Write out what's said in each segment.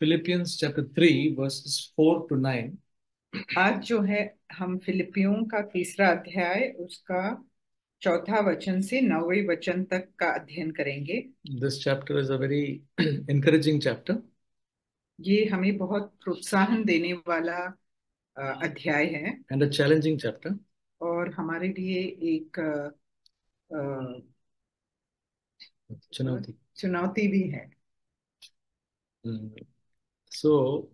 Philippians chapter 3, verses 4 to 9. आज जो है हम फिलिपियों का तीसरा अध्याय उसका चौथा वचन से 9वें वचन तक का अध्ययन करेंगे। This chapter is a very encouraging chapter, ये हमें बहुत प्रोत्साहन देने वाला अध्याय है and a challenging chapter. और हमारे लिए एक Chunauti. चुनौती भी है। Mm. So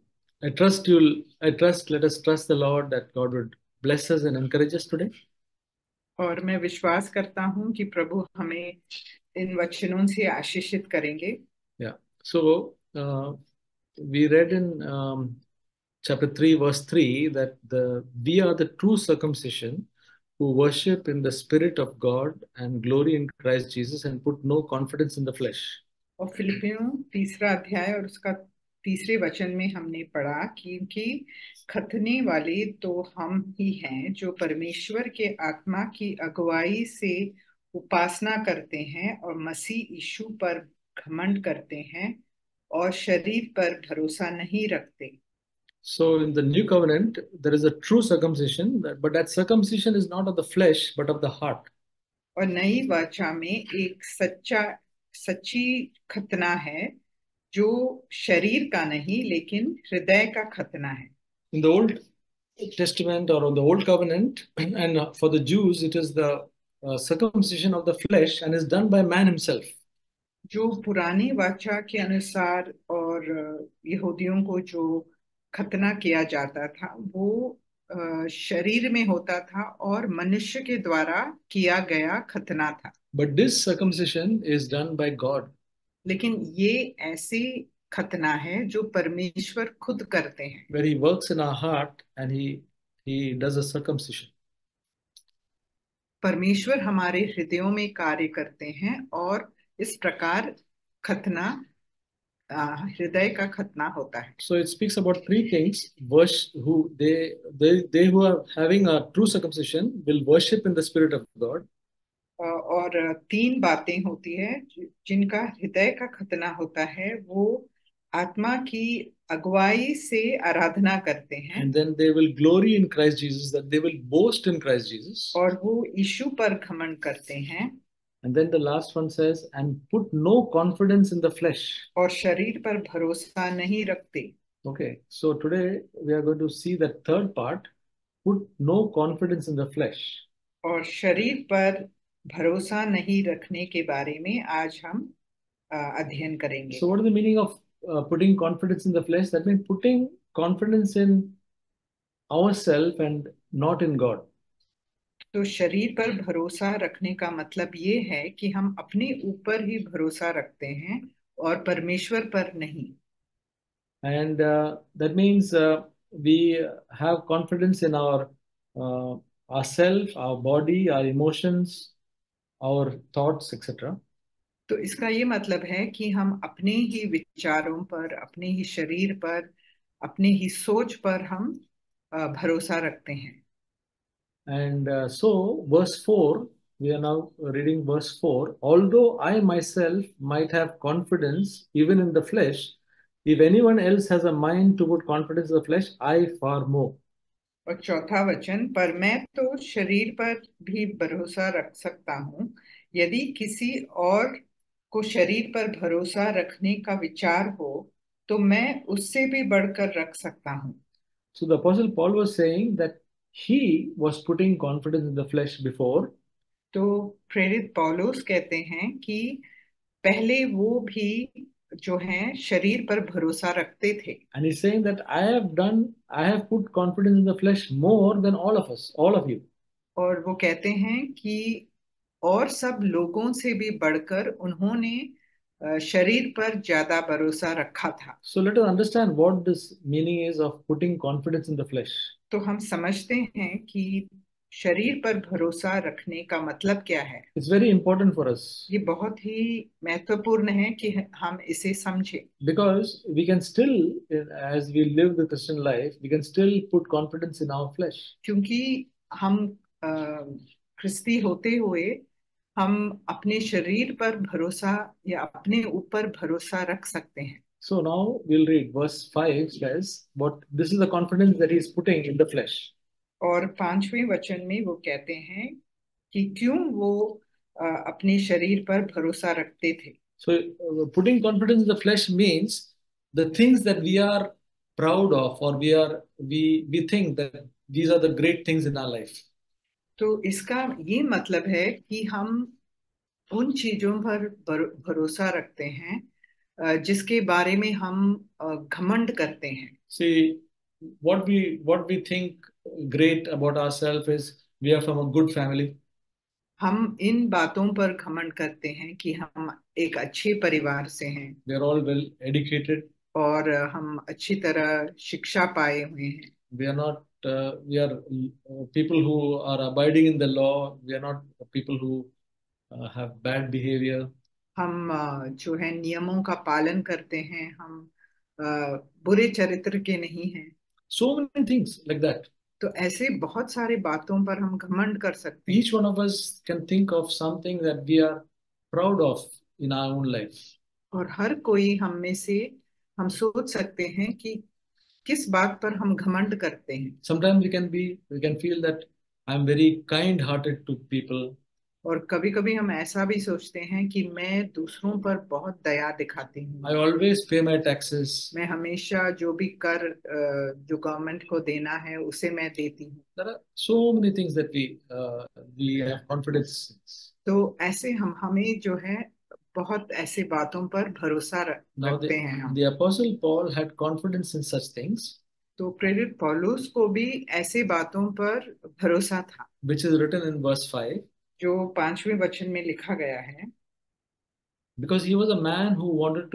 let us trust the Lord that God would bless us and encourage us today. और मैं विश्वास करता हूँ कि प्रभु हमें इन वचनों से आशीषित करेंगे। Yeah. So we read in chapter 3, verse 3 that we are the true circumcision who worship in the Spirit of God and glory in Christ Jesus and put no confidence in the flesh. और फिलिपियों तीसरा अध्याय और उसका तीसरे वचन में हमने पढ़ा कि खतने वाले तो हम ही हैं जो परमेश्वर के आत्मा की अगुवाई से उपासना करते हैं और मसीह यीशु पर घमंड करते हैं और शरीर पर भरोसा नहीं रखते। So in the new covenant, there is a true circumcision, but that circumcision is not of the flesh, but of the heart. और नई वाचा में एक सच्ची खतना है जो शरीर का नहीं लेकिन हृदय का खतना है। In the Old Testament or on the Old Covenant, and for the Jews, it is the circumcision of the flesh and is done by man himself. जो पुरानी वाचा के अनुसार और यहूदियों को जो खतना किया जाता था वो शरीर में होता था और मनुष्य के द्वारा किया गया खतना था। But this circumcision is done by God. लेकिन ये ऐसी खतना है जो परमेश्वर खुद करते हैं, Where he works in our heart and he does a circumcision. परमेश्वर हमारे हृदयों में कार्य करते हैं और इस प्रकार खतना हृदय का खतना होता है। So it speaks about three things. They who are having a true circumcision will worship in the Spirit of God. और तीन बातें होती है जिनका हृदय का खतना होता है वो आत्मा की अगुवाई से आराधना करते हैं And then they will glory in Christ Jesus, that they will boast in Christ Jesus. और वो यीशु पर घमंड करते हैं। And then the last one says, and put no confidence in the flesh. और शरीर पर भरोसा नहीं रखते। Okay, so today we are going to see that third part, put no confidence in the flesh. और शरीर पर भरोसा नहीं रखने के बारे में आज हम अध्ययन करेंगे। So what is the meaning of putting confidence in the flesh? That means putting confidence in ourselves and not in God. तो शरीर पर भरोसा रखने का मतलब ये है कि हम अपने ऊपर ही भरोसा रखते हैं और परमेश्वर पर नहीं। And that means we have confidence in ourself, our body, our emotions, our thoughts, etc. तो इसका ये मतलब है कि हम अपने ही विचारों पर, अपने ही शरीर पर, अपने ही सोच पर हम भरोसा रखते हैं। And so, verse 4, we are now reading verse 4. Although I myself might have confidence even in the flesh, if anyone else has a mind to put confidence in the flesh, I far more. और चौथा वचन, पर मैं तो शरीर पर भी भरोसा रख सकता हूँ, यदि किसी और को शरीर पर भरोसा रखने का विचार हो तो मैं उससे भी बढ़कर रख सकता हूँ। So the Apostle Paul was saying that he was putting confidence in the flesh before. तो प्रेरित पौलुस कहते हैं कि पहले वो भी जो हैं शरीर पर भरोसा रखते थे। And he's saying that I have put confidence in the flesh more than all of us, all of you. और वो कहते हैं कि और सब लोगों से भी बढ़कर उन्होंने शरीर पर ज्यादा भरोसा रखा था। So let us understand what this meaning is of putting confidence in the flesh. तो हम समझते हैं कि शरीर पर भरोसा रखने का मतलब क्या है। It's very important for us. ये बहुत ही महत्वपूर्ण है कि हम इसे समझें। Because we can still, as we live the Christian life, we can still put confidence in our flesh. क्योंकि हम ख्रिस्ती होते हुए हम अपने शरीर पर भरोसा या अपने ऊपर भरोसा रख सकते हैं। So now we'll read verse 5 says, what this is the confidence that he is putting in the flesh. और 5वें वचन में वो कहते हैं कि क्यों वो अपने शरीर पर भरोसा रखते थे। So putting confidence in the flesh means the things that we are proud of, or we think that these are the great things in our life. तो इसका ये मतलब है कि हम उन चीजों पर भरोसा रखते हैं जिसके बारे में हम घमंड करते हैं। See, what we think great about ourselves is we are from a good family. हम इन बातों पर घमंड करते हैं कि हम एक अच्छे परिवार से हैं We are all well educated. और हम अच्छी तरह शिक्षा पाए हुए हैं। We are not. We are people who are abiding in the law. We are not people who have bad behavior. हम जो है नियमों का पालन करते हैं, हम अ, बुरे चरित्र के नहीं हैं। So many things like that. तो ऐसे बहुत सारे बातों पर हम घमंड कर सकते हैं। Each one of us can think of something that we are proud of in our own life. और हर कोई हम में से हम सोच सकते हैं कि किस बात पर हम घमंड करते हैं। Sometimes we can feel that I am very kind-hearted to people. और कभी कभी हम ऐसा भी सोचते हैं कि मैं दूसरों पर बहुत दया दिखाती I हूँ। always pay my taxes. मैं हमेशा जो भी कर जो गवर्नमेंट को देना है उसे मैं देती हूँ। There are so many things that we have confidence in. तो ऐसे हम हमें जो है बहुत ऐसे बातों पर भरोसा Now रखते हैं हम। the Apostle Paul had confidence in such things, तो प्रेरित पौलुस को भी ऐसे बातों पर भरोसा था which is written in verse 5, जो 5वें वचन में लिखा गया है। because he was a man who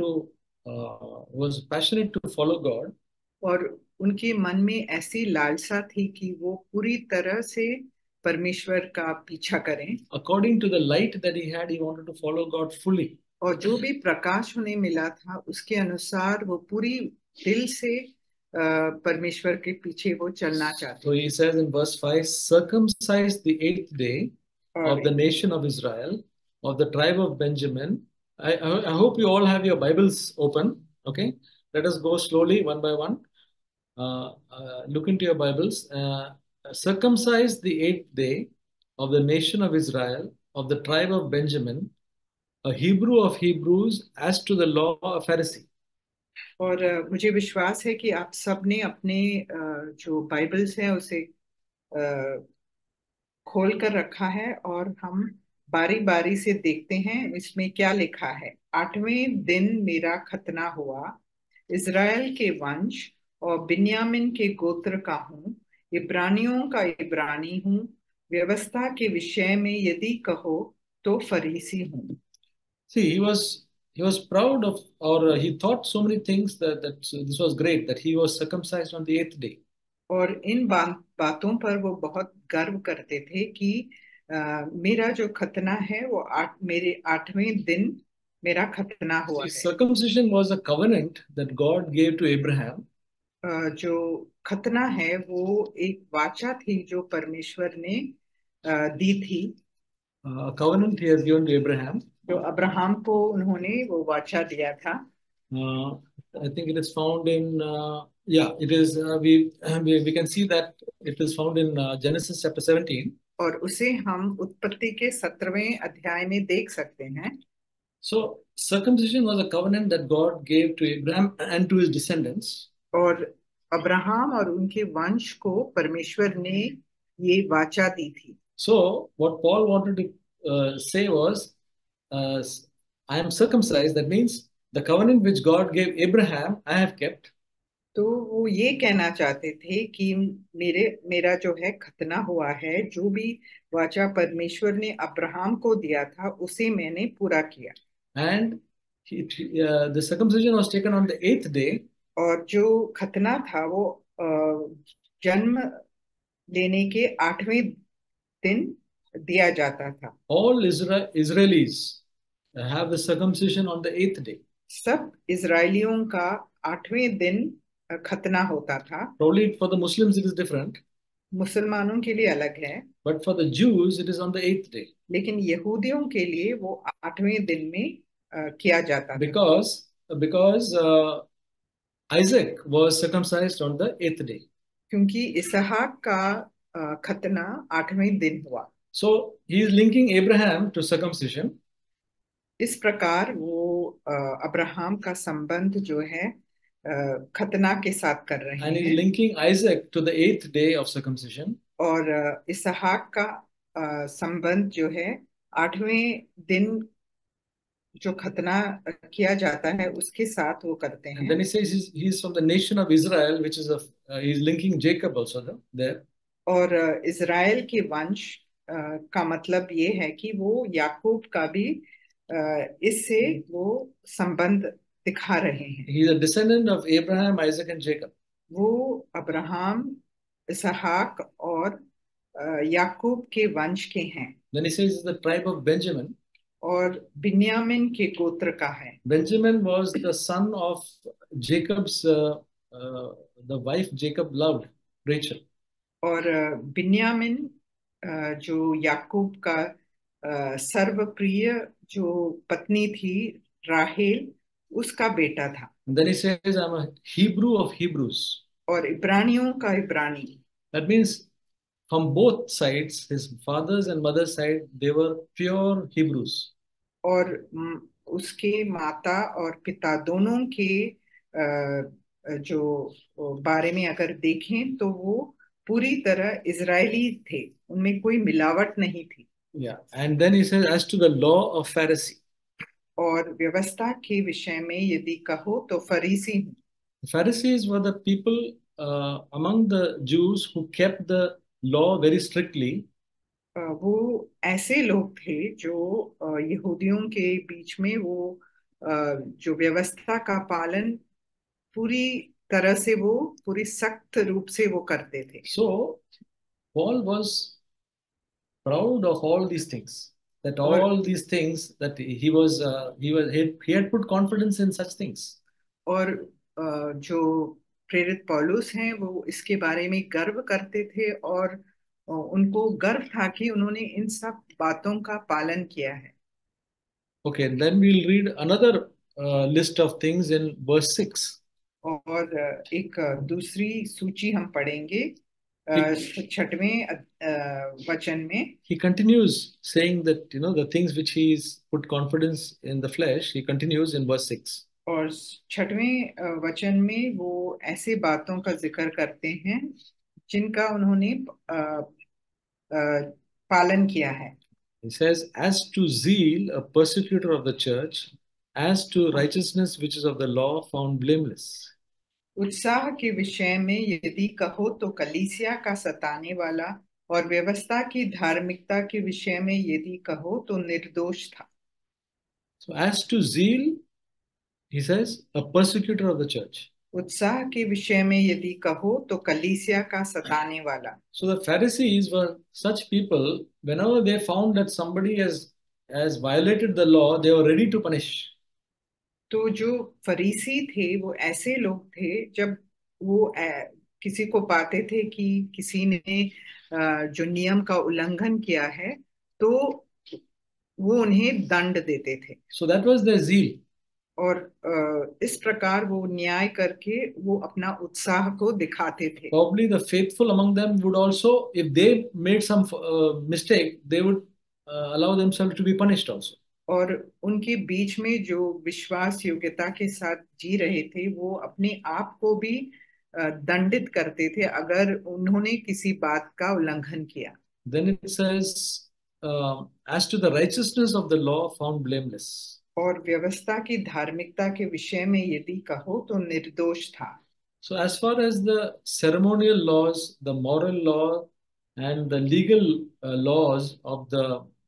was passionate to follow God. और उनके मन में ऐसी लालसा थी कि वो पूरी तरह से परमेश्वर का पीछा करें। According to the light that he had, he wanted to follow God fully. और जो भी प्रकाश उन्हें मिला था उसके अनुसार वो पूरी दिल से परमेश्वर के पीछे वो चलना चाहते So he says in verse 5, circumcised the eighth day और of the nation of Israel, of the tribe of Benjamin. I hope you all have your Bibles open. Okay, let us go slowly one by one. Look into your Bibles. Circumcised the eighth day of the nation of Israel, of the tribe of Benjamin, a Hebrew of Hebrews, as to the law, a Pharisee. और मुझे विश्वास है कि आप सब ने अपने जो बाइबल्स हैं उसे खोल कर रखा है और हम बारी बारी से देखते हैं इसमें क्या लिखा है। 8वें दिन मेरा खतना हुआ, इज़राइल के वंश और बिन्यामिन के गोत्र का हूँ, इब्रानियों का इब्रानी हूँ, व्यवस्था के विषय में यदि कहो तो फरीसी हूँ। See, he was proud of, or he thought so many things that this was great that he was circumcised on the eighth day. और इन बातों पर वो बहुत गर्व करते थे कि मेरा जो खतना है वो मेरे 8वें दिन मेरा खतना हुआ See, है। circumcision was a covenant that God gave to Abraham, जो खतना है वो एक वाचा थी जो परमेश्वर ने दी थी। a covenant he has given to Abraham. जो अब्राहम को उन्होंने वो वाचा दिया था। Uh, I think it is found in, yeah, it is, we can see that it is found in Genesis chapter 17. और उसे हम उत्पत्ति के 17वें अध्याय में देख सकते हैं। So, circumcision was a covenant that God gave to Abraham and to his descendants. और अब्राहम और उनके वंश को परमेश्वर ने ये वाचा दी थी। So, what Paul wanted to say was, I am circumcised. That means the covenant which God gave Abraham, I have kept. तो वो ये कहना चाहते थे कि मेरा जो है खतना हुआ है, जो भी वाचा परमेश्वर ने अब्राहम को दिया था उसे मैंने पूरा किया। And the circumcision was taken on the eighth day. और जो खतना था वो जन्म लेने के 8वें दिन दिया जाता था। All Israelis have the circumcision on the eighth day. सब इजरायलियों का 8वें दिन खतना होता था। Probably for the Muslims it is different, मुसलमानों के लिए अलग है, but for the Jews it is on the eighth day. लेकिन यहूदियों के लिए वो 8वें दिन में किया जाता था। Because because Isaac was circumcised on the 8th day. क्योंकि इसहाक का खतना 8वें दिन हुआ। So he is linking Abraham to circumcision. इस प्रकार वो अब्राहम का संबंध जो है खतना के साथ कर रहे And he is हैं, linking Isaac to the 8th day of circumcision. और इसहाक का संबंध जो है 8वें दिन जो खतना किया जाता है उसके साथ वो करते And हैं। then he says he's from the nation of Israel, which is he's linking Jacob also there. और इज़राइल के वंश का मतलब ये है कि वो याकूब का भी इससे वो संबंध दिखा रहे हैं। He is a descendant of Abraham, Isaac, and Jacob. वो अब्राहम, इसहाक और याकूब के वंश के हैं। Then he says he's the tribe of Benjamin. और बिन्यामिन के गोत्र का है। Benjamin was the son of Jacob's the wife Jacob loved, Rachel. और बिन्यामिन जो याकूब का सर्वप्रिय जो पत्नी थी राहेल, उसका बेटा था। And then he says, I'm a Hebrew of Hebrews. और इब्रानियों का इब्रानी। That means from both sides, his father's and mother's side, they were pure Hebrews. और उसके माता और पिता दोनों के जो बारे में अगर देखें तो वो पूरी तरह इजरायली थे, उनमें कोई मिलावट नहीं थी। Yeah. And then he says, as to the law of Pharisee. और व्यवस्था के विषय में यदि कहो तो फरीसी हूँ। The Pharisees were the people among the Jews who kept the law very strictly. वो ऐसे लोग थे जो यहूदियों के बीच में वो जो व्यवस्था का पालन पूरी तरह से वो पूरी सख्त रूप से वो करते थे। So Paul was proud of all these things. That और all these things that he had put confidence in such things. और जो प्रेरित पौलुस हैं वो इसके बारे में गर्व करते थे, और उनको गर्व था कि उन्होंने इन सब बातों का पालन किया है। Okay, then we'll read another list of things in verse 6. और एक दूसरी सूची हम पढ़ेंगे He, 6वें वचन में। he continues saying that, the things which he's put confidence in the flesh, he continues in verse 6. और 6वें वचन में वो ऐसे बातों का जिक्र करते हैं जिनका उन्होंने पालन किया है। He says, as to zeal, a persecutor of the church, as to righteousness which is of the law, found blameless. उत्साह के विषय में यदि कहो तो कलीसिया का सताने वाला, और व्यवस्था की धार्मिकता के विषय में यदि कहो तो निर्दोष था। So, as to zeal, he says, a persecutor of the church. उत्साह के विषय में यदि कहो तो कलीसिया का सताने वाला। So the Pharisees were such people, whenever they found that somebody has violated the law, they were ready to punish. तो जो फरीसी थे वो ऐसे लोग थे, जब वो किसी को पाते थे कि किसी ने जो नियम का उल्लंघन किया है तो वो उन्हें दंड देते थे। So that was their zeal. और इस प्रकार वो न्याय करके वो अपना उत्साह को दिखाते थे। Probably the faithful among them would also, if they made some mistake, they would allow themselves to be punished also. और उनके बीच में जो विश्वास योग्यता के साथ जी रहे थे वो अपने आप को भी दंडित करते थे अगर उन्होंने किसी बात का उल्लंघन किया। Then it says, as to the righteousness of the law, found blameless. और व्यवस्था की धार्मिकता के विषय में यदि कहो तो निर्दोष था। So as far as the ceremonial laws, the moral law, and the legal laws of the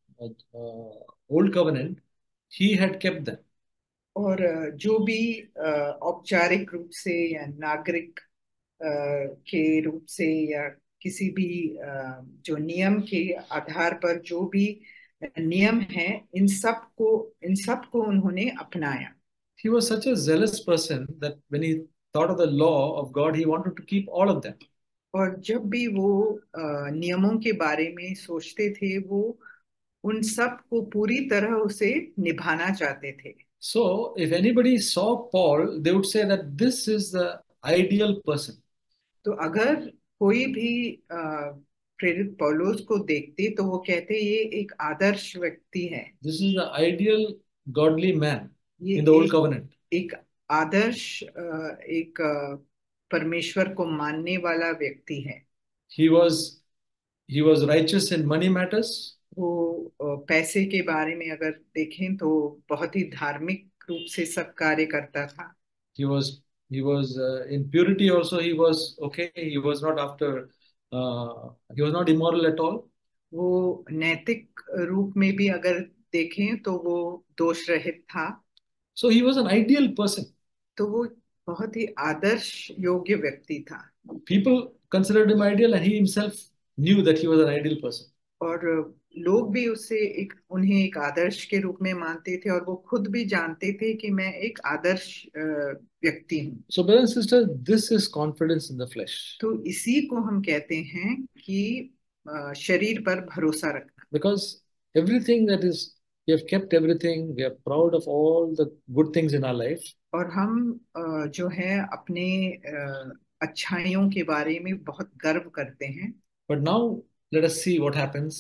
old covenant, he had kept them. और जो भी औपचारिक रूप से या नागरिक के रूप से या किसी भी जो नियम के आधार पर जो भी नियम है, इन सब को उन्होंने अपनाया। He was such a zealous person that when he thought of the law of God, he wanted to keep all of them. और जब भी वो नियमों के बारे में सोचते थे वो उन सब को पूरी तरह उसे निभाना चाहते थे। So if anybody saw Paul, they would say that this is the ideal person. तो अगर कोई भी प्रेरित पौलुस को देखते तो वो कहते ये एक आदर्श व्यक्ति है, This is the ideal godly man ये in the old एक covenant. एक आदर्श एक परमेश्वर को मानने वाला व्यक्ति है। He was righteous in money matters. वो पैसे के बारे में अगर देखें तो बहुत ही धार्मिक रूप से सब कार्य करता था। He was in purity also. He was okay. He was not after. He was not immoral at all. वो नैतिक रूप में भी अगर देखें तो वो दोष रहित था। So he was an ideal person. तो वो बहुत ही आदर्श योग्य व्यक्ति था People considered him ideal, and he himself knew that he was an ideal person. और लोग भी उससे उन्हें एक आदर्श के रूप में मानते थे और वो खुद भी जानते थे कि मैं एक आदर्श व्यक्ति हूँ। So, brothers and sisters, this is confidence in the flesh. तो इसी को हम कहते हैं कि शरीर पर भरोसा रखना। Because everything that is, we have kept everything, we are proud of all the good things in our life. और हम जो है अपने अच्छाइयों के बारे में बहुत गर्व करते हैं। But now let us see what happens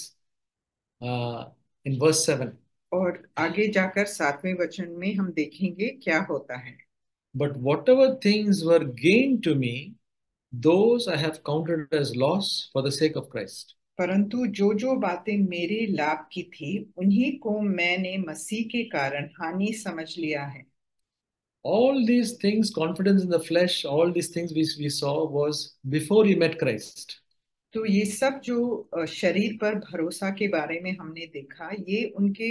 in verse 7. और आगे जाकर 7वें वचन में हम देखेंगे क्या होता है। But whatever things were gained to me, those I have counted as loss for the sake of Christ. परंतु जो जो बातें मेरे लाभ की थी उन्हीं को मैंने मसीह के कारण हानि समझ लिया है। All these things, confidence in the flesh, all these things we saw was before he met Christ. तो ये सब जो शरीर पर भरोसा के बारे में हमने देखा ये उनके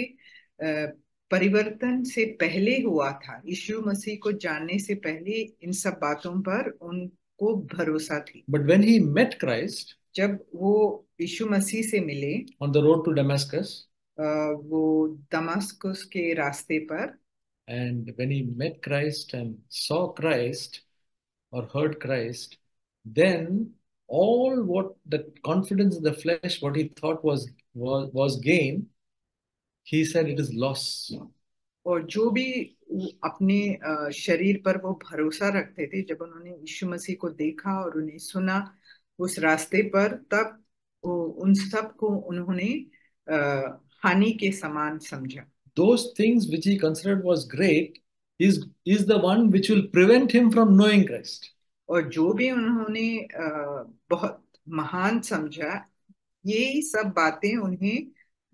परिवर्तन से पहले हुआ था। यीशु मसीह को जानने से पहले इन सब बातों पर उनको भरोसा थी। But when he met Christ, जब वो यीशु मसीह से मिले on the road to Damascus, वो दमास्कुस के रास्ते पर, and when he met Christ and saw Christ or heard Christ, then all what the confidence in the flesh, what he thought was gain, he said it is loss. और जो भी अपने शरीर पर वो भरोसा रखते थे जब उन्होंने यीशु मसीह को देखा और उन्हें सुना उस रास्ते पर, तब उन सब को उन्होंने हानि के समान समझा। Those things which he considered was great is the one which will prevent him from knowing Christ. और जो भी उन्होंने बहुत महान समझा ये सब बातें उन्हें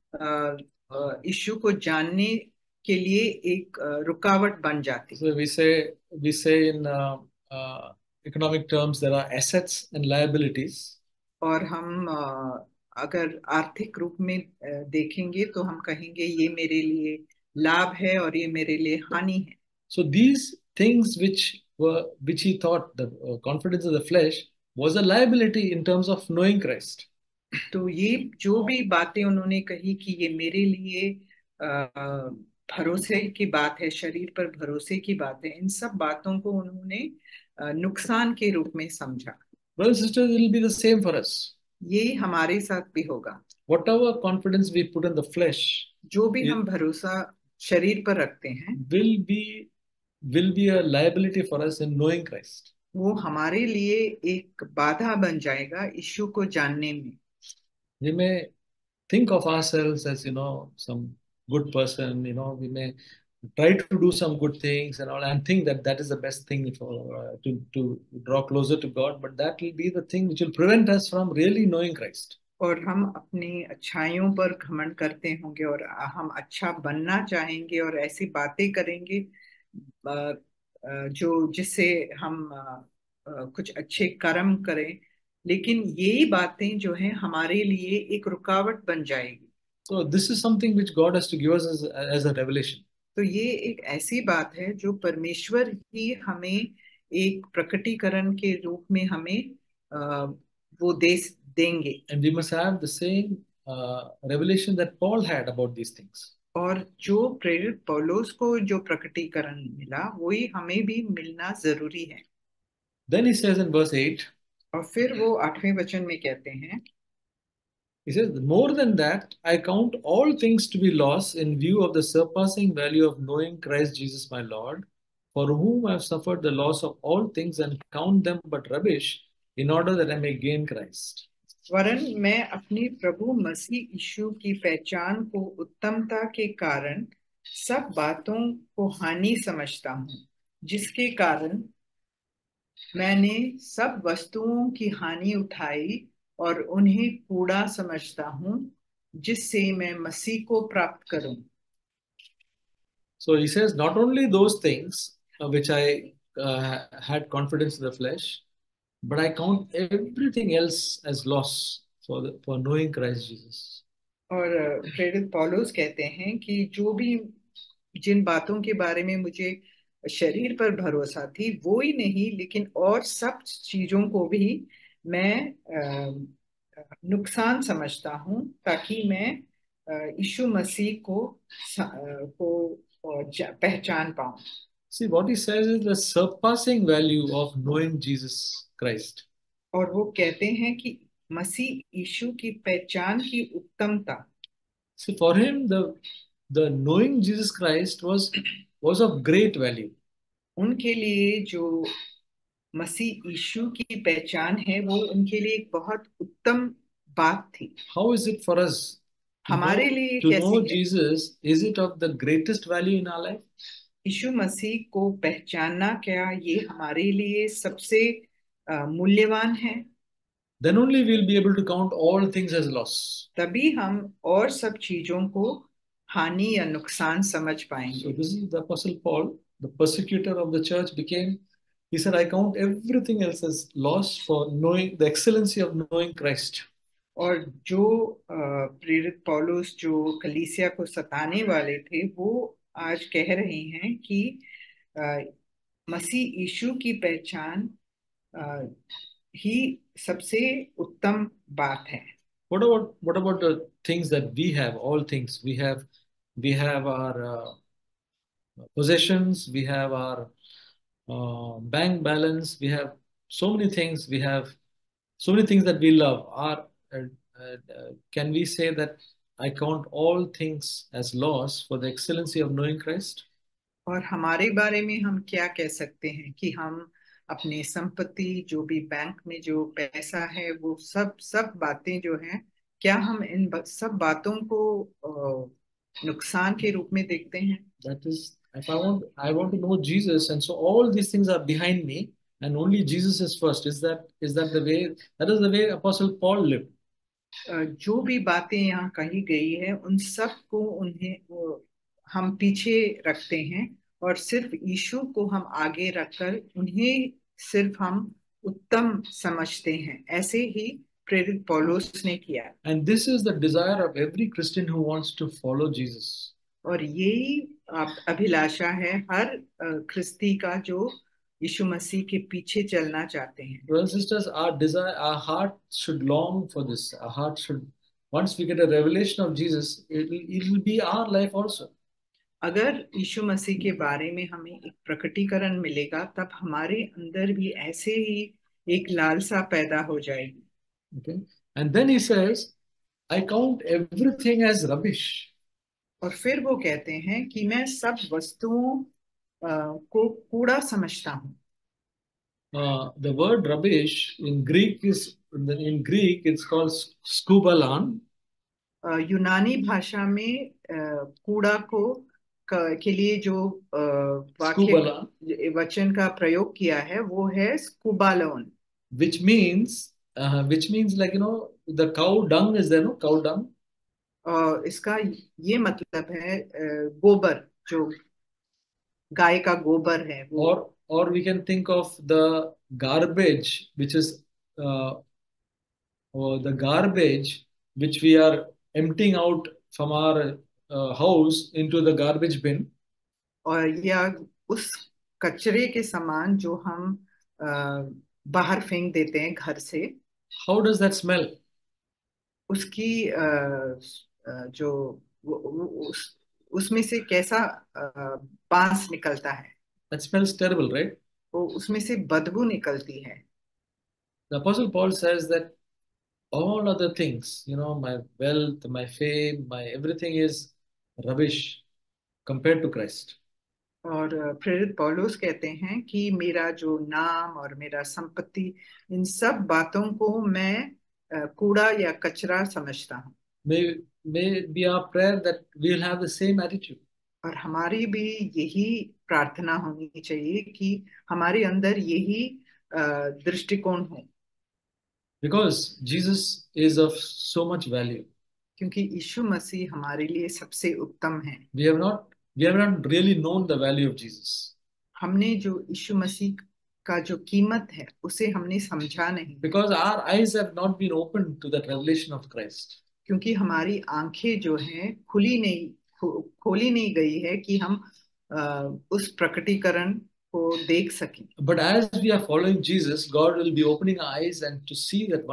यीशु को जानने के लिए एक रुकावट बन जाती। So we say in economic terms there are assets and liabilities. और हम अगर आर्थिक रूप में देखेंगे तो हम कहेंगे ये मेरे लिए लाभ है और ये मेरे लिए हानि है। So these things which he thought the confidence of the flesh was a liability in terms of knowing Christ. तो ये जो भी बातें उन्होंने कही कि ये मेरे लिए भरोसे की बात है, शरीर पर भरोसे की बात है, इन सब बातों को उन्होंने नुकसान के रूप में समझा। Brothers and sisters, it will be the same for us. ये हमारे साथ भी होगा। Whatever confidence we put in the flesh, जो भी हम भरोसा शरीर पर रखते हैं will be a liability for us in knowing Christ. वो हमारे लिए एक बाधा बन जाएगा यीशु को जानने में। We may think of ourselves as some good person. We may try to do some good things and all, and think that is the best thing for to draw closer to God. But that will be the thing which will prevent us from really knowing Christ. और हम अपनी अच्छाइयों पर घमंड करते होंगे और हम अच्छा बनना चाहेंगे और ऐसी बातें करेंगे जो जिससे हम कुछ अच्छे कर्म करें, लेकिन यही बातें जो हैं हमारे लिए एक रुकावट बन जाएगी। So this is something which God has to give us as a revelation. तो ये एक ऐसी बात है जो परमेश्वर ही हमें एक प्रकटीकरण के रूप में हमें वो देंगे। And we must have the same revelation that Paul had about these things. और जो प्रेरित पौलुस को जो प्रकटीकरण मिला वही हमें भी मिलना जरूरी है। Then he says in verse 8, और फिर वो 8वें वचन में कहते हैं, He says, more than that, I count all things to be loss in view of the surpassing value of knowing Christ Jesus my Lord, for whom I have suffered the loss of all things and count them but rubbish, in order that I may gain Christ. वरन मैं अपने प्रभु मसीह यीशु की पहचान को उत्तमता के कारण सब बातों को हानि समझता हूँ, जिसके कारण मैंने सब वस्तुओं की हानि उठाई और उन्हें कूड़ा समझता हूँ, जिससे मैं मसीह को प्राप्त करूं. So he says, not only those things which I had confidence in the flesh, but I count everything else as loss for knowing Christ Jesus. और प्रेरित पौलुस कहते हैं कि जो भी जिन बातों के बारे में मुझे शरीर पर भरोसा थी वो ही नहीं, लेकिन और सब चीजों को भी मैं नुकसान समझता हूं, ताकि मैं यीशु मसीह को पहचान पाऊं. See, what he says is the surpassing value of knowing Jesus Christ. और वो कहते हैं कि मसीह यीशु की पहचान की उत्तमता. See, for him, the knowing Jesus Christ was of great value. उनके लिए जो मसीह यीशु की पहचान है वो उनके लिए एक बहुत उत्तम बात थी. How is it for us हमारे लिए to कैसी know है? Jesus? Is it of the greatest value in our life? यीशु मसीह को पहचानना क्या ये हमारे लिए सबसे मूल्यवान है? Then only we'll be able to count all things as loss. तभी हम और सब चीजों को हानि या नुकसान समझ पाएंगे. So this is the Apostle Paul, the persecutor of the church, became. He said, "I count everything else as loss for knowing the excellency of knowing Christ." और जो प्रेरित पौलुस जो कलीसिया को सताने वाले थे वो आज कह रहे हैं कि मसीह यीशु की पहचान ही सबसे उत्तम बात है. What about the things that we have? All things we have our possessions, we have our bank balance, we have so many things. We have so many things that we love. Can we say that I count all things as loss for the excellency of knowing Christ? और हमारे बारे में हम क्या कह सकते हैं कि हम अपनी संपत्ति, जो भी बैंक में जो पैसा है, वो सब सब बातें जो हैं, क्या हम इन सब बातों को नुकसान के रूप में देखते हैं? That is, if I want to know Jesus, and so all these things are behind me, and only Jesus is first. Is that the way? That is the way Apostle Paul lived. जो भी बातें यहाँ कही गई है उन सब को हम पीछे रखते हैं और सिर्फ यीशु को हम आगे रखकर उन्हें सिर्फ हम उत्तम समझते हैं. ऐसे ही प्रेरित पौलुस ने किया. And this is the desire of every Christian who wants to follow Jesus. और यही अभिलाषा है हर ख्रिस्ती का जो यीशु मसीह के पीछे चलना चाहते हैं. Brothers and sisters, our desire, our heart should long for this. Our heart should, once we get a revelation of Jesus, it will be our life also. अगर यीशु मसीह के बारे में हमें एक प्रकटीकरण मिलेगा, तब हमारे अंदर भी ऐसे ही एक लालसा पैदा हो जाएगी. Okay, and then he says, I count everything as rubbish. और फिर वो कहते हैं कि मैं सब वस्तुओं को कूड़ा समझता हूँ. The word rubbish in Greek it's called skubalan. यूनानी भाषा में कूड़ा के लिए जो वाक्य वचन का प्रयोग किया है वो है स्कूबालोन. which means like the cow dung is there, no? Cow dung. इसका ये मतलब है गोबर, जो गाय का गोबर है वो. Or we can think of the garbage which is or the garbage which we are emptying out from our house into the garbage bin. और या उस कचरे के समान जो हम बाहर फेंक देते हैं घर से. How does that smell? उसकी जो उसमें से कैसा बांस निकलता है. That smells terrible, right? वो उसमें से बदबू निकलती है. The Apostle Paul says that all other things, my wealth, my fame, my everything is rubbish compared to Christ. और प्रेरित पौलुस कहते हैं कि मेरा जो नाम और मेरा संपत्ति, इन सब बातों को मैं कूड़ा या कचरा समझता हूँ। May be our prayer that we will have the same attitude. और हमारी भी यही प्रार्थना होनी चाहिए कि हमारे अंदर यही दृष्टिकोण हो, Because Jesus is of so much value. क्योंकि यीशु मसीह हमारे लिए सबसे उत्तम है। We have not really known the value of Jesus. हमने जो यीशु मसीह का जो कीमत है उसे हमने समझा नहीं, Because our eyes have not been opened to that revelation of Christ. क्योंकि हमारी आंखें जो हैं खोली नहीं गई है कि हम उस प्रकटीकरण को देख सकें। But as we are following Jesus, God will be opening our eyes and to see that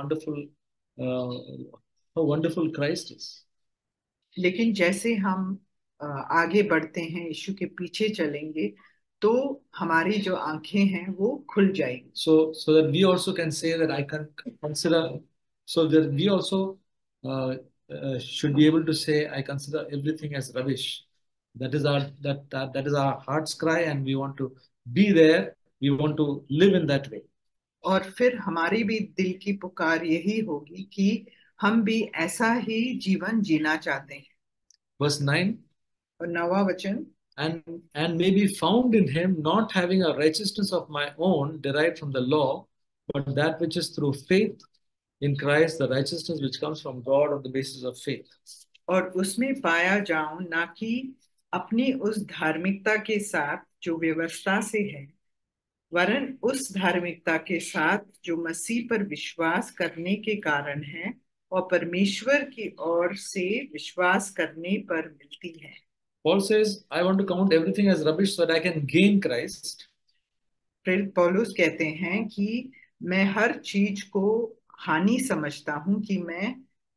how wonderful Christ is. लेकिन जैसे हम आगे बढ़ते हैं, यीशु के पीछे चलेंगे, तो हमारी जो आंखें हैं वो खुल जाएगी। So that we also can say that I can consider, so that we also should be able to say, I consider everything as rubbish. That is our heart's cry, and we want to be there. We want to live in that way. और फिर हमारी भी दिल की पुकार यही होगी कि हम भी ऐसा ही जीवन जीना चाहते हैं। Verse 9. और 9वां वचन, and may be found in him, not having a righteousness of my own derived from the law, but that which is through faith in Christ, the righteousness which comes from God on the basis of faith. और उसमें पाया जाऊं ना कि अपनी उस धार्मिकता के साथ जो व्यवस्था से है, वरन उस धार्मिकता के साथ जो मसीह पर विश्वास करने के कारण है और परमेश्वर की ओर से विश्वास करने पर मिलती है। Paul says, I want to count everything as rubbish so that I can gain Christ. प्रेरित पौलुस कहते हैं कि मैं हर चीज को हानि समझता हूं कि मैं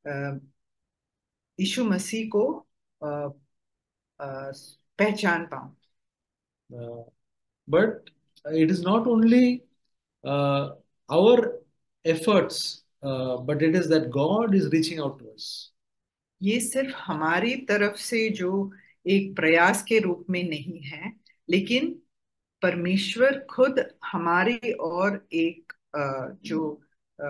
यीशु मसीह को पहचान पाऊं। But it is not only our efforts, but it is that God is reaching out to us. ये सिर्फ हमारी तरफ से जो एक प्रयास के रूप में नहीं है, लेकिन परमेश्वर खुद हमारी ओर एक जो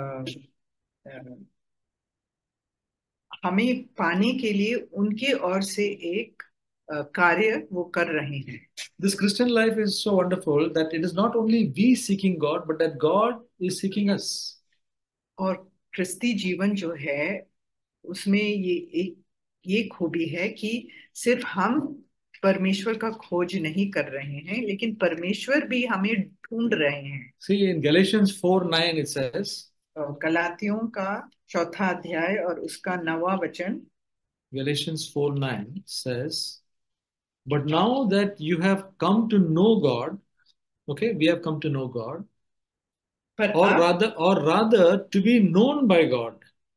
हमें पाने के लिए उनके ओर से एक कार्य वो कर रहे हैं। This Christian life is so wonderful that it is not only we seeking God, but that God is seeking us. और क्रिस्ती जीवन जो है उसमें ये खूबी है कि सिर्फ हम परमेश्वर का खोज नहीं कर रहे हैं, लेकिन परमेश्वर भी हमें ढूंढ रहे हैं। See, in Galatians 4:9 it says, गलातियों का 4 अध्याय और उसका 9वां वचन, Galatians 4:9 says, but now that you have come to know God, okay, we have come to know God, or rather to be known by God.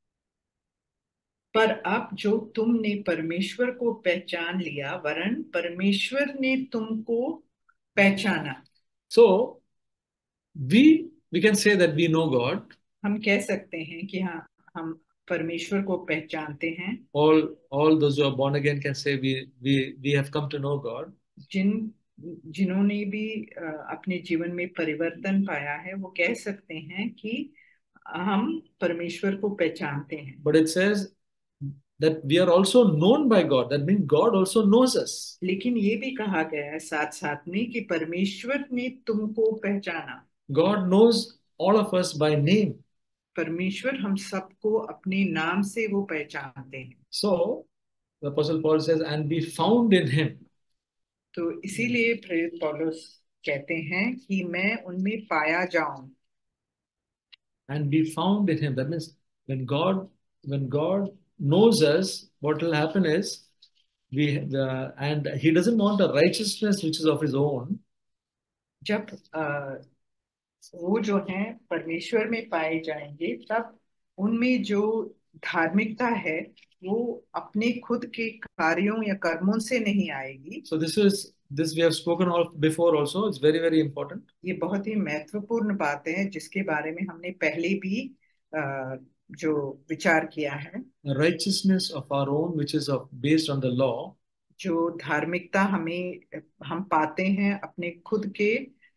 पर अब जो तुमने परमेश्वर को पहचान लिया, वरन परमेश्वर ने तुमको पहचाना। So we can say that we know God. हम कह सकते हैं कि हाँ, हम परमेश्वर को पहचानते हैं। All those who are born again can say we have come to know God. जिन्होंने भी अपने जीवन में परिवर्तन पाया है, वो कह सकते हैं कि हम परमेश्वर को पहचानते हैं। But it says that we are also known by God. That means God also knows us. लेकिन ये भी कहा गया है साथ साथ में कि परमेश्वर ने तुमको पहचाना। God knows all of us by name. परमेश्वर हम सबको अपने नाम से वो पहचानते हैं। So the Apostle Paul says, and be found in him. तो इसीलिए प्रेरित पौलुस कहते हैं कि मैं उनमें पाया जाऊं। And be found in him. That means when God knows us, what will happen is and he doesn't want a righteousness which is of his own. जब वो जो है परमेश्वर में पाए जाएंगे, तब उनमें जो धार्मिकता है वो अपने खुद के कार्यों या कर्मों से नहीं आएगी। So this we have spoken of before also. It's very, very important. ये बहुत ही महत्वपूर्ण बात है जिसके बारे में हमने पहले भी जो विचार किया है, a righteousness of our own, which is based on the law, जो धार्मिकता हम पाते हैं अपने खुद के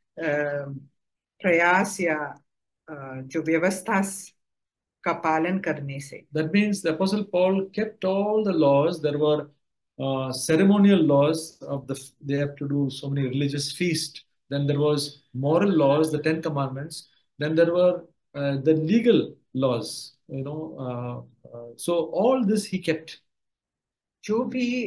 प्रयास या जो व्यवस्था का पालन करने से। that means the Apostle Paul kept all the laws. There were ceremonial laws of they have to do so many religious feasts. Then there was moral laws, the Ten Commandments. Then there were the legal laws. So all this he kept. जो भी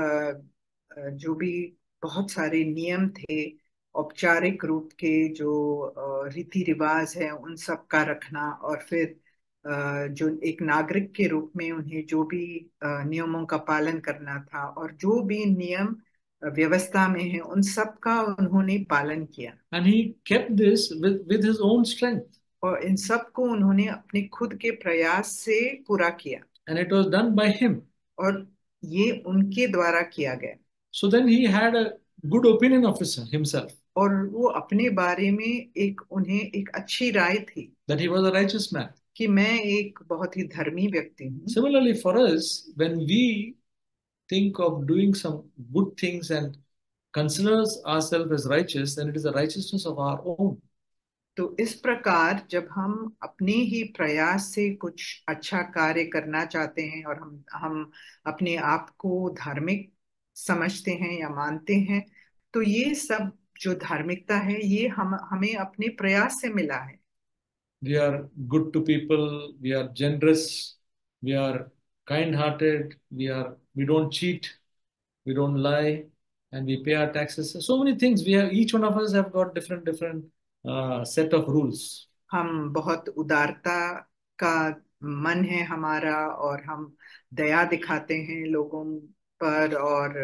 जो भी बहुत सारे नियम थे, औपचारिक रूप के जो रीति रिवाज है, उन सब का रखना, और फिर जो एक नागरिक के रूप में उन्हें जो भी नियमों का पालन करना था, और जो भी नियम व्यवस्था में है, उन सब का उन्होंने पालन किया। And he kept this with his own strength. और इन सब को उन्होंने अपने खुद के प्रयास से पूरा किया। And it was done by him. और ये उनके द्वारा किया गया। So then he had a good opinion of himself. और वो अपने बारे में उन्हें एक अच्छी राय थी That he was a righteous man. कि मैं एक बहुत ही धर्मी व्यक्ति हूँ। Similarly, for us, when we think of doing some good things and considers ourselves as righteous, then it is the righteousness of our own. तो इस प्रकार जब हम अपने ही प्रयास से कुछ अच्छा कार्य करना चाहते हैं, और हम अपने आप को धार्मिक समझते हैं या मानते हैं, तो ये सब जो धार्मिकता है, ये हमें अपने प्रयास से मिला है। We are good to people, we are generous, we are kind-hearted, we don't cheat, we don't lie, and we pay our taxes. So many things. Each one of us have got different set of rules. हम बहुत उदारता का मन है हमारा, और हम दया दिखाते हैं लोगों पर, और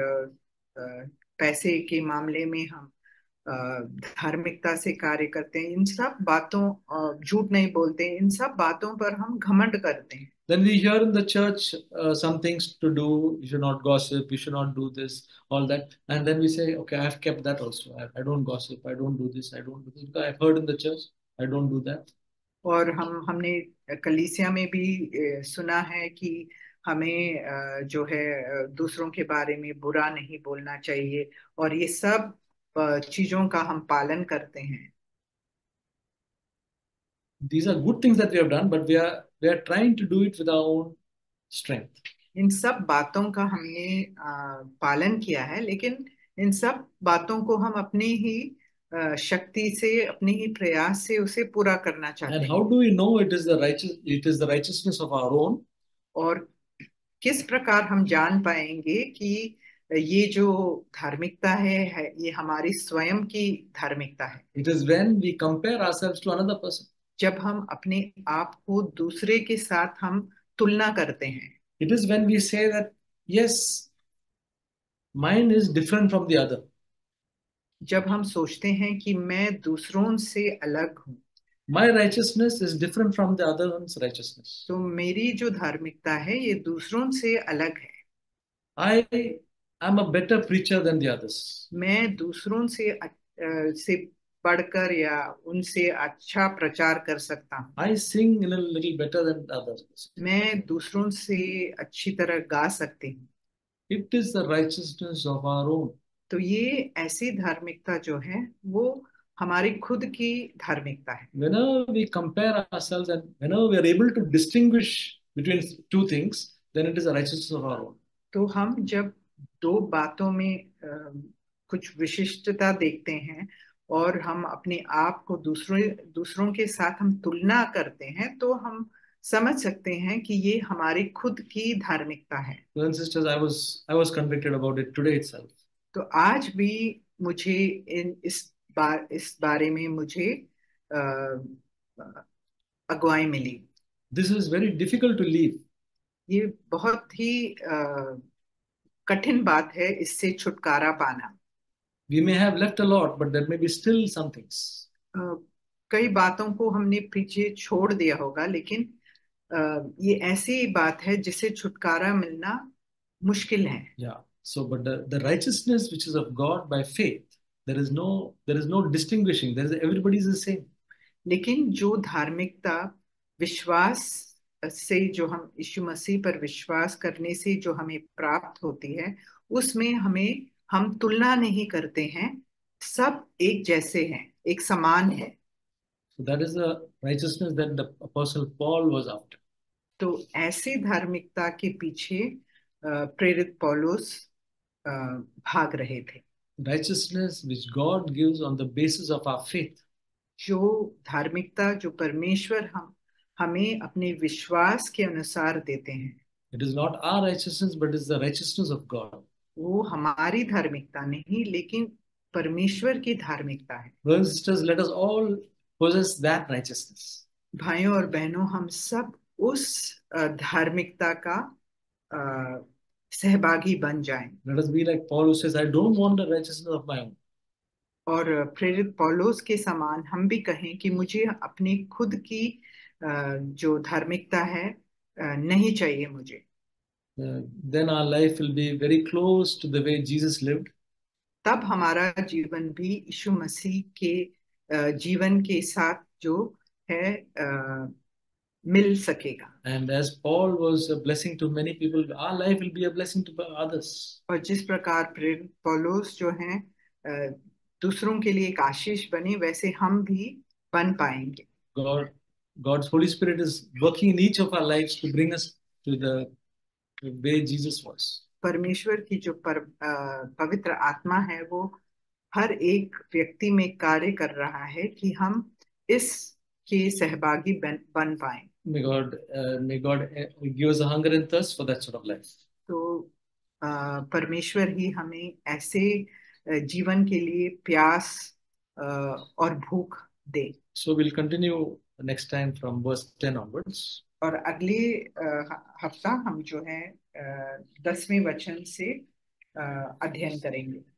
पैसे के मामले में हम धार्मिकता से कार्य करते हैं। इन सब बातों, झूठ नहीं बोलते, इन सब बातों पर हम घमंड करते हैं। Then we hear in the church some things to do. You should not gossip. You should not do this, all that. And then we say, okay, I've kept that also. I don't gossip. I don't do this. I don't do this. I've heard in the church. I don't do that. और हमने कलीसिया में भी सुना है कि हमें जो है दूसरों के बारे में बुरा नहीं बोलना चाहिए, और ये सब चीजों का हम पालन करते हैं। These are good things that we have done, but we are trying to do it with our own strength. इन सब बातों का हमने पालन किया है, लेकिन इन सब बातों को हम अपनी ही शक्ति से, अपने ही प्रयास से उसे पूरा करना चाहते And हैं। how do we know it is the righteousness of our own? और किस प्रकार हम जान पाएंगे कि ये जो धार्मिकता है ये हमारी स्वयं की धार्मिकता है? It is when we compare ourselves to another person. जब हम अपने आप को दूसरे के साथ हम तुलना करते हैं। It is when we say that, yes, mine is different from the other. जब हम सोचते हैं कि मैं दूसरों से अलग हूँ। My righteousness is different from the other one's righteousness. तो मेरी जो धार्मिकता है ये दूसरों से अलग है। I am a better preacher than the others. मैं दूसरों से पढ़कर या उनसे अच्छा प्रचार कर सकता हूँ। I sing a little better than the others. मैं दूसरों से अच्छी तरह गा सकती हूँ। It is the righteousness of our own. तो ये ऐसी धार्मिकता जो है वो हमारी खुद की धार्मिकता है। Whenever we compare ourselves and whenever we are able to distinguish between two things, then it is the righteousness of our own. तो हम जब दो बातों में कुछ विशिष्टता देखते हैं, और हम अपने आप को दूसरों के साथ हम तुलना करते हैं, तो हम समझ सकते हैं कि ये हमारी खुद की धार्मिकता है। Brothers and sisters, I was convicted about it today itself. तो आज भी मुझे इस बारे में मुझे अगुवाई मिली। This is very difficult to leave. ये बहुत ही कठिन बात है इससे छुटकारा पाना। We may have left a lot, but there may be still some things. कई बातों को हमने पीछे छोड़ दिया होगा, लेकिन ये ऐसी बात है जिससे छुटकारा मिलना मुश्किल है। Yeah. So, but the righteousness which is of God by faith, there is no distinguishing. Everybody is the same. लेकिन जो धार्मिकता विश्वास से जो हम यीशु मसीह पर विश्वास करने से जो हमें प्राप्त होती है, उसमें हम तुलना नहीं करते हैं। सब एक जैसे हैं, एक समान है। So that is the righteousness that the Apostle Paul was after. तो ऐसी धार्मिकता के पीछे प्रेरित पौलुस भाग रहे थे। Righteousness which God gives on the basis of our faith. जो धार्मिकता जो परमेश्वर हमें अपने विश्वास के अनुसार देते हैं, It is not our righteousness, but it is the righteousness of God. वो हमारी धार्मिकता नहीं, लेकिन परमेश्वर की धार्मिकता है। Brothers and sisters, let us all possess that righteousness. भाइयों और बहनों, हम सब उस धार्मिकता का सहभागी बन जाएं। Let us be like Paul who says, I don't want the righteousness of my own. और प्रेरित पौलुस के समान हम भी कहें कि मुझे अपनी खुद की जो धार्मिकता है नहीं चाहिए मुझे। Then our life will be very close to the way Jesus lived. तब हमारा जीवन भी यीशु मसीह के जीवन के साथ जो है मिल सकेगा। And as Paul was a blessing to many people, our life will be a blessing to others. और जिस प्रकार प्रेरित पौलुस जो है दूसरों के लिए एक आशीष बने, वैसे हम भी बन पाएंगे। God's Holy Spirit is working in each of our lives to bring us to the way Jesus was. परमेश्वर की जो पवित्र आत्मा है, वो हर एक व्यक्ति में कार्य कर रहा है कि हम इस के सहभागी बन पाए। May God give us a hunger and thirst for that sort of life. तो परमेश्वर ही हमें ऐसे जीवन के लिए प्यास और भूख दे। So we'll continue next time from verse 10 onwards. और अगले हफ्ता हम जो है 10वें वचन से अध्ययन करेंगे।